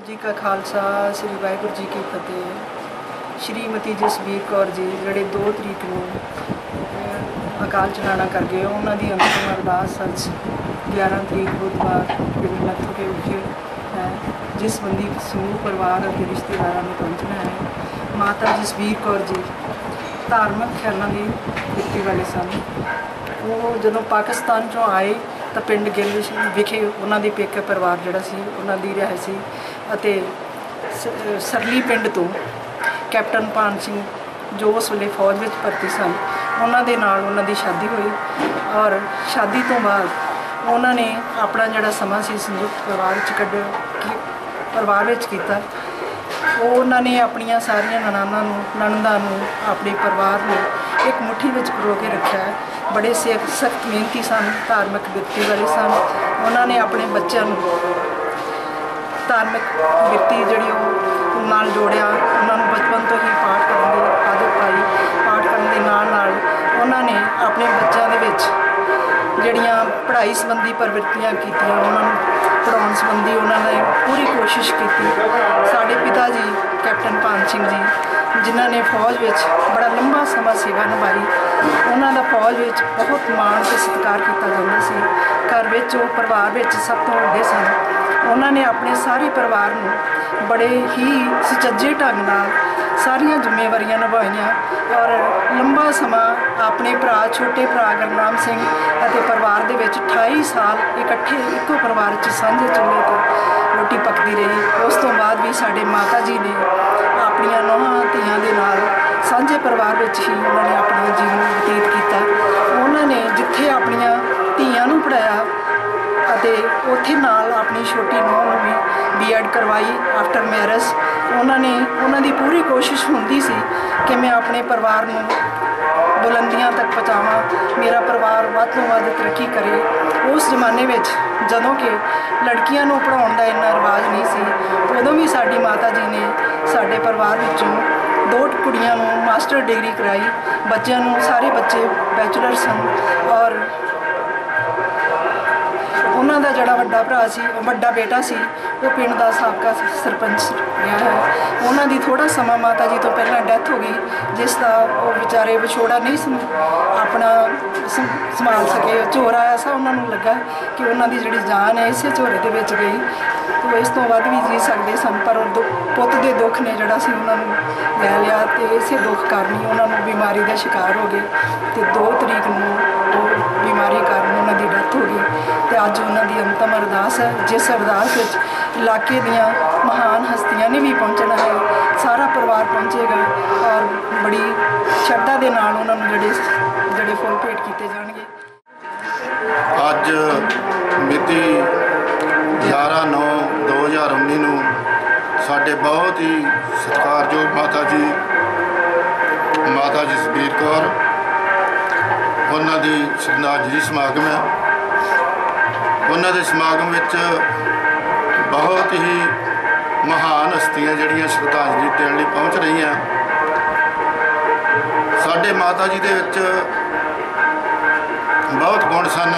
जी का खालसा श्री वाहिगुरू जी की फतेह। श्रीमती जसबीर कौर जी ਜਿਹੜੇ 2 तरीक ਨੂੰ अकाल चलाना कर गए, उन्होंने अंतिम अरदास अज 11 तरीक बुधवार पिंड नत्थू के विखे है, जिस संबंधी समूह परिवार और रिश्तेदारों में पहुँचना है। माता जसबीर कौर जी धार्मिक ख्यालों की व्यक्ति वाले सन। वो जो पाकिस्तान चों आए तो पिंड गिल विखे उन्होंने पेके परिवार जोड़ा सी उन्हों की रिहाइश सी ਅਤੇ सरली पिंड तो कैप्टन भान सिंह जो उस वे फौज में भर्ती सन, उन्होंने नाल उन्हों की शादी हुई और शादी तो बाद उन्होंने अपना जोड़ा समा सी संयुक्त परिवार में किया। उन्होंने अपन सारिया ननंदा अपने परिवार में एक मुट्ठी में परो के रखा है। बड़े सख्त मेहनती सन, धार्मिक व्यक्ति वाले सन। उन्होंने अपने बच्चों धार्मिक व्यक्ति जी नाल जोड़िया, उन्होंने बचपन तो ही पाठ करने की आदत पाई। पाठ करने के नाल उन्होंने अपने बच्चों के जड़ियाँ पढ़ाई संबंधी प्रवृत्तियाँ की, उन्होंने पढ़ाने संबंधी उन्होंने पूरी कोशिश की। साढ़े पिता जी कैप्टन भान सिंह जी जिन्होंने फौज में बड़ा लंबा समा सेवा निभाई, उन्होंने फौज में बहुत मान से सत्कार किया जाता सी। घर में परिवार में सब तो वड्डे सन। उन्होंने अपने सारे परिवार को बड़े ही सुचज्जे ढंग नाल सारिया जिम्मेवारियां निभाइयां और लंबा समा अपने भरा छोटे भरा गुरनाम सिंह और परिवार के 28 साल इकट्ठे एको परिवार साझे चूल्हे पर रोटी पकती रही। उस तो बाद भी साडे माता जी ने अपनिया नौहां धीआं दे नाल साझे परिवार में ही उन्होंने अपना जीवन बतीत किया। उन्होंने जिथे अपनिया धीआं नूं पढ़ाया ਅਤੇ ਉੱਥੇ ਨਾਲ ਆਪਣੀ ਛੋਟੀ ਨੂੰਹ ਨੂੰ ਵੀ BEd ਕਰਵਾਈ ਆਫਟਰ ਮੈਰਿਜ। ਉਹਨਾਂ ਦੀ ਪੂਰੀ ਕੋਸ਼ਿਸ਼ ਹੁੰਦੀ ਸੀ ਕਿ ਮੈਂ ਆਪਣੇ ਪਰਿਵਾਰ ਨੂੰ ਬੁਲੰਦੀਆਂ ਤੱਕ ਪਹੁੰਚਾਵਾਂ, ਮੇਰਾ ਪਰਿਵਾਰ ਵੱਧ ਤੋਂ ਵੱਧ ਤਰੱਕੀ ਕਰੇ। ਉਸ ਜ਼ਮਾਨੇ ਵਿੱਚ ਜਦੋਂ ਕਿ ਲੜਕੀਆਂ ਨੂੰ ਪੜ੍ਹਾਉਣ ਦਾ ਇੰਨਾ ਰਿਵਾਜ ਨਹੀਂ ਸੀ, ਉਦੋਂ ਵੀ ਸਾਡੀ ਮਾਤਾ ਜੀ ਨੇ ਸਾਡੇ ਪਰਿਵਾਰ ਵਿੱਚੋਂ 2 ਕੁੜੀਆਂ ਨੂੰ ਮਾਸਟਰ ਡਿਗਰੀ ਕਰਾਈ। ਬੱਚਿਆਂ ਨੂੰ ਸਾਰੇ ਬੱਚੇ ਬੈਚਲਰ ਸਨ और उन्हों का जोड़ा वड्डा भरा सी वड्डा बेटा सी वो पिंड का साबका सरपंच रहा है। उन्होंने थोड़ा समा माता जी तो पहला डैथ हो गई, जिसका वो बेचारे विछोड़ा नहीं अपना संभाल सके। झोर आया सा, उन्होंने लगा कि उन्होंने जी जान है इसे झोरे के बच गई, तो इस तो वध भी जी सकते सन। पर पुत के दुख ने जोड़ा सी उन्होंने लै लिया, तो इसे दुख कारण उन्होंने बीमारी का शिकार हो गए। तो 2 तरीक को बीमारी कारण उन्होंने डैथ हो गई। तो अज उन्होंने अंतिम अरदास है, जिस अरदास इलाके दियाँ महान हस्तियां ने भी पहुँचना है। सारा परिवार पहुँचेगा और बड़ी श्रद्धा के नाल उन्होंने जड़े फुल भेंट किए जाएंगे। अज मिति 11/9/2019 ਨੂੰ ਸਾਡੇ बहुत ही सत्कारयोग माता जसबीर कौर ਉਹਨਾਂ ਦੀ श्रद्धांजलि समागम है। उन्होंने समागम में बहुत ही महान हस्तियां जड़ियाँ श्रद्धांजलि देने लिए पहुँच रही हैं। साढ़े माता जी के बहुत गुण सन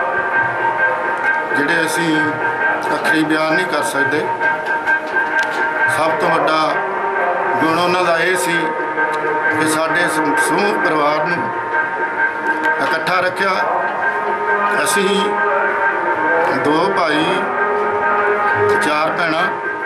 जिहड़े असी अखरी बयान नहीं कर सकते। सब तो वड्डा गुण उन्हां दा इह सी कि साडे समूह परिवार नूं इकट्ठा रखिया। असी 2 भाई 4 भैणां,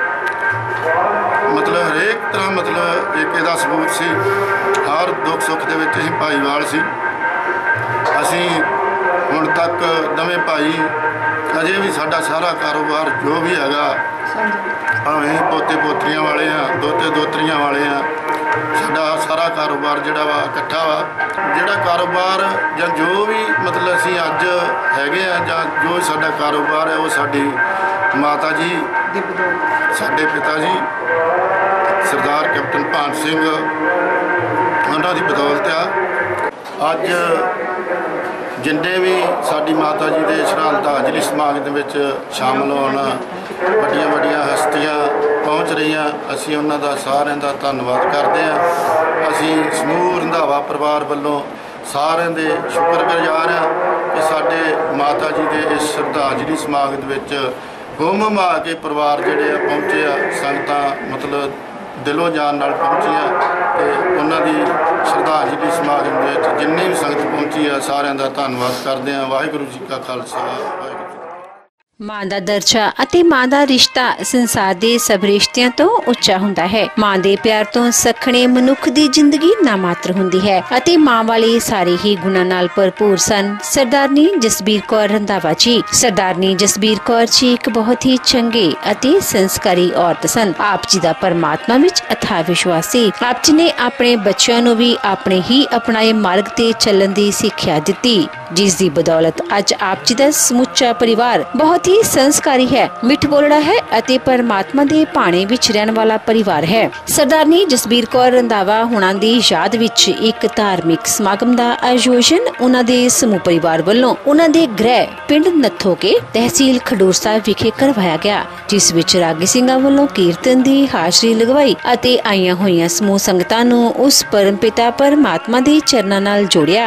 मतलब हरेक तरह मतलब एक इहदा सबूत सी। हर दुख सुख दे विच असीं भाईवाल सी। असीं हुण तक नवें भाई अजे भी साडा सारा कारोबार जो भी हैगा, भावें पोते पोतरियां वाले हाँ, दोते दोतरियां वाले हाँ, साडा सारा कारोबार जिहड़ा वा इकट्ठा वा। जिहड़ा कारोबार जां जो भी मतलब असीं अज हैगे आ जां जो साडा कारोबार है वो साडी माता जी साडे पिता जी सरदार कैप्टन भान सिंह उन्हां दी बदौलत आ। अज जिन्ने भी साडी माता जी के श्रद्धांजलि समागम में शामिल होना वड्डियां वड्डियां हस्तियां पहुँच रही हैं, असीं उन्हां दा सारिआं दा धन्नवाद करते हैं। असीं समूह रंधावा परिवार वालों सारिआं दे शुक्रगुजार हैं कि साडे माता जी के इस श्रद्धांजलि समागम में ਹੋਮ ਹਮਾ ਕੇ ਪਰਿਵਾਰ ਜਿਹੜੇ ਆ ਪਹੁੰਚੇ ਆ, ਸੰਗਤਾਂ ਮਤਲਬ ਦਿਲੋਂ ਜਾਨ ਨਾਲ ਪਹੁੰਚੀਆਂ ਤੇ ਉਹਨਾਂ ਦੀ ਸ਼ਰਧਾਂਜਲੀ ਸਮਾਗਮ ਦੇ ਵਿੱਚ ਜਿੰਨੀ ਵੀ ਸੰਗਤ ਪਹੁੰਚੀ ਆ ਸਾਰਿਆਂ ਦਾ ਧੰਨਵਾਦ ਕਰਦੇ ਹਾਂ। ਵਾਹਿਗੁਰੂ ਜੀ ਕਾ ਖਾਲਸਾ, ਵਾਹਿਗੁਰੂ ਜੀ। ਮਾਂ ਦਾ ਦਰਜਾ ਅਤੇ ਮਾਂ ਦਾ ਰਿਸ਼ਤਾ ਸੰਸਾਰ ਦੇ ਸਭ ਰਿਸ਼ਤਿਆਂ ਤੋਂ ਉੱਚਾ ਹੁੰਦਾ ਹੈ। ਮਾਂ ਦੇ ਪਿਆਰ ਤੋਂ ਸਖਣੇ ਮਨੁੱਖ ਦੀ ਜ਼ਿੰਦਗੀ ਨਾ ਮਾਤਰ ਹੁੰਦੀ ਹੈ ਅਤੇ ਮਾਂ ਵਾਲੇ ਸਾਰੇ ਹੀ ਗੁਣਾਂ ਨਾਲ ਭਰਪੂਰ ਸਨ। ਸਰਦਾਰਨੀ ਜਸਬੀਰ ਕੌਰ ਰੰਧਾਵਾ ਜੀ। ਸਰਦਾਰਨੀ ਜਸਬੀਰ ਕੌਰ ਜੀ ਇੱਕ ਬਹੁਤ ਹੀ ਚੰਗੇ ਅਤੇ ਸੰਸਕਾਰੀ ਔਰਤ ਸਨ। ਆਪ ਜੀ ਦਾ ਪਰਮਾਤਮਾ ਵਿੱਚ ਅਥਾਹ ਵਿਸ਼ਵਾਸ ਸੀ। ਆਪ ਜੀ ਨੇ ਆਪਣੇ ਬੱਚਿਆਂ ਨੂੰ ਵੀ ਆਪਣੇ ਹੀ ਅਪਣਾਏ ਮਾਰਗ ਤੇ ਚੱਲਣ ਦੀ ਸਿੱਖਿਆ ਦਿੱਤੀ, ਜਿਸ ਦੀ ਬਦੌਲਤ ਅੱਜ ਆਪ ਜੀ ਦਾ ਸਮੁੱਚਾ ਪਰਿਵਾਰ ਬਹੁਤ ਹੀ ਸੰਸਕਾਰੀ ਹੈ, ਮਿੱਠ ਬੋਲੜਾ ਹੈ ਅਤੇ ਪਰਮਾਤਮਾ ਦੇ ਭਾਣੇ ਵਿੱਚ ਰਹਿਣ ਵਾਲਾ ਪਰਿਵਾਰ ਹੈ। ਸਰਦਾਰਨੀ ਜਸਬੀਰ ਕੌਰ ਰੰਧਾਵਾ ਹੁਣਾਂ ਦੀ ਯਾਦ ਵਿੱਚ ਇੱਕ ਧਾਰਮਿਕ ਸਮਾਗਮ ਦਾ ਆਯੋਜਨ ਉਹਨਾਂ ਦੇ ਸਮੂਹ ਪਰਿਵਾਰ ਵੱਲੋਂ ਉਹਨਾਂ ਦੇ ਗ੍ਰਹਿ ਪਿੰਡ ਨੱਥੋਕੇ ਤਹਿਸੀਲ ਖਡੂਰ ਸਾਹਿਬ ਵਿਖੇ ਕਰਵਾਇਆ ਗਿਆ, ਜਿਸ ਵਿੱਚ ਰਾਗੀ ਸਿੰਘਾਂ ਵੱਲੋਂ ਕੀਰਤਨ ਦੀ ਹਾਜ਼ਰੀ ਲਗਵਾਈ ਅਤੇ ਆਈਆਂ ਹੋਈਆਂ ਸਮੂਹ ਸੰਗਤਾਂ ਨੂੰ ਉਸ ਪਰਮ ਪਿਤਾ ਪਰਮਾਤਮਾ ਦੇ ਚਰਨਾਂ ਨਾਲ ਜੋੜਿਆ।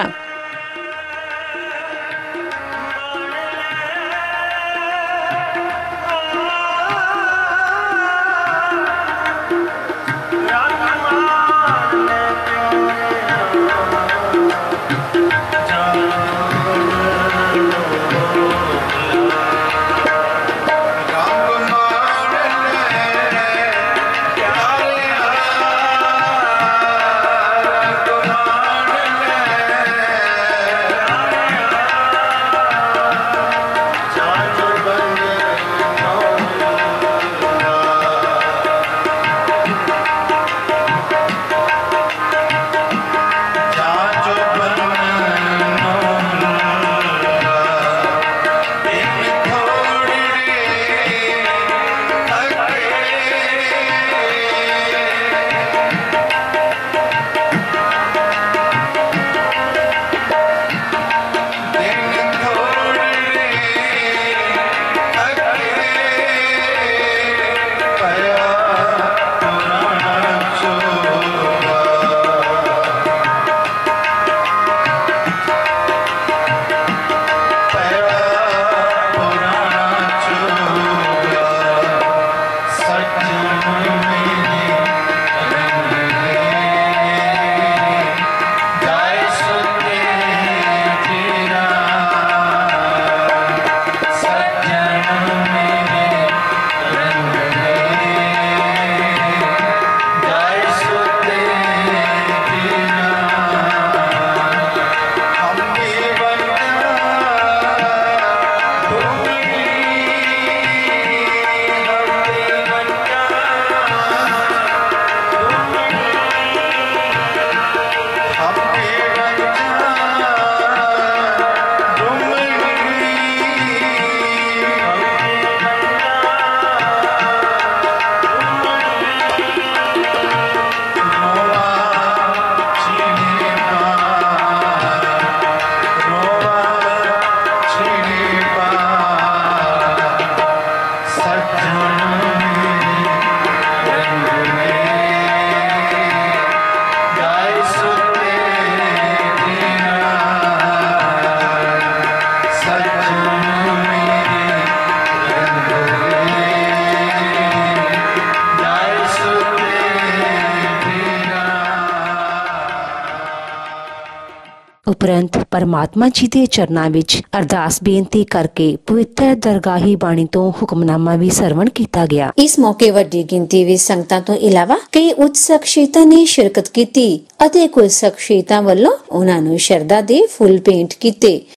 ਉਪਰੰਤ ਪਰਮਾਤਮਾ ਜੀ ਦੇ ਚਰਨਾਂ ਵਿੱਚ ਅਰਦਾਸ ਬੇਨਤੀ ਕਰਕੇ ਪਵਿੱਤਰ ਦਰਗਾਹੀ ਬਾਣੀ ਤੋਂ ਹੁਕਮਨਾਮਾ ਵੀ ਸਰਵਣ ਕੀਤਾ ਗਿਆ। ਇਸ ਮੌਕੇ ਵੱਡੀ ਗਿਣਤੀ ਵਿੱਚ ਸੰਗਤਾਂ ਤੋਂ ਇਲਾਵਾ ਕਈ ਉੱਚ ਸ਼ਖਸੀਅਤਾਂ ਨੇ ਸ਼ਿਰਕਤ ਕੀਤੀ ਅਤੇ ਕੁਝ ਸ਼ਖਸੀਅਤਾਂ ਵੱਲੋਂ ਉਹਨਾਂ ਨੂੰ ਸ਼ਰਧਾ ਦੇ ਫੁੱਲ ਭੇਂਟ ਕੀਤੇ।